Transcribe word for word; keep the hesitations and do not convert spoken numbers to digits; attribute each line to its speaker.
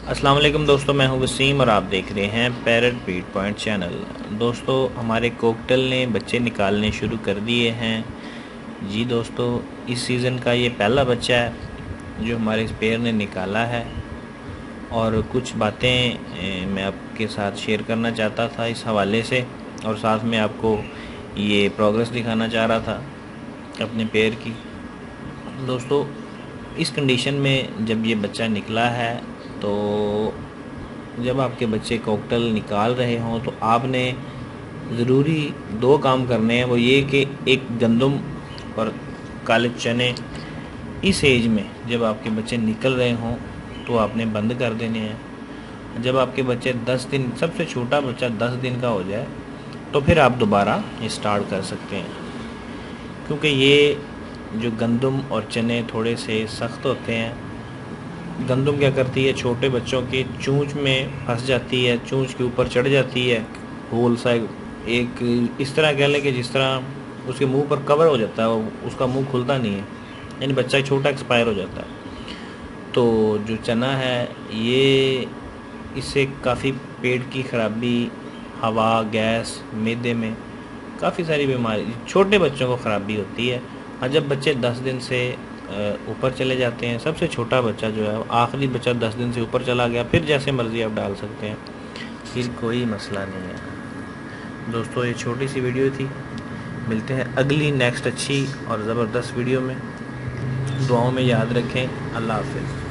Speaker 1: अस्सलाम वालेकुम दोस्तों, मैं हूं वसीम और आप देख रहे हैं पैरट फीड पॉइंट चैनल। दोस्तों, हमारे कोकटल ने बच्चे निकालने शुरू कर दिए हैं। जी दोस्तों, इस सीज़न का ये पहला बच्चा है जो हमारे इस पेयर ने निकाला है और कुछ बातें मैं आपके साथ शेयर करना चाहता था इस हवाले से, और साथ में आपको ये प्रोग्रेस दिखाना चाह रहा था अपने पेयर की। दोस्तों, इस कंडीशन में जब ये बच्चा निकला है तो जब आपके बच्चे कोकटल निकाल रहे हों तो आपने ज़रूरी दो काम करने हैं। वो ये कि एक गंदम और काले चने इस एज में जब आपके बच्चे निकल रहे हों तो आपने बंद कर देने हैं। जब आपके बच्चे दस दिन, सबसे छोटा बच्चा दस दिन का हो जाए तो फिर आप दोबारा स्टार्ट कर सकते हैं, क्योंकि ये जो गंदम और चने थोड़े से सख्त होते हैं। गंदम क्या करती है, छोटे बच्चों की चूंच में फंस जाती है, चूंच के ऊपर चढ़ जाती है, होल सा एक इस तरह कह लें कि जिस तरह उसके मुंह पर कवर हो जाता है, उसका मुंह खुलता नहीं है, यानी बच्चा छोटा एक्सपायर हो जाता है। तो जो चना है ये, इससे काफ़ी पेट की ख़राबी, हवा, गैस, मैदे में काफ़ी सारी बीमारी, छोटे बच्चों को ख़राबी होती है। और जब बच्चे दस दिन से ऊपर चले जाते हैं, सबसे छोटा बच्चा जो है, आखिरी बच्चा दस दिन से ऊपर चला गया, फिर जैसे मर्ज़ी आप डाल सकते हैं, फिर कोई मसला नहीं है। दोस्तों, ये छोटी सी वीडियो थी, मिलते हैं अगली नेक्स्ट अच्छी और ज़बरदस्त वीडियो में। दुआओं में याद रखें। अल्लाह हाफ़िज़।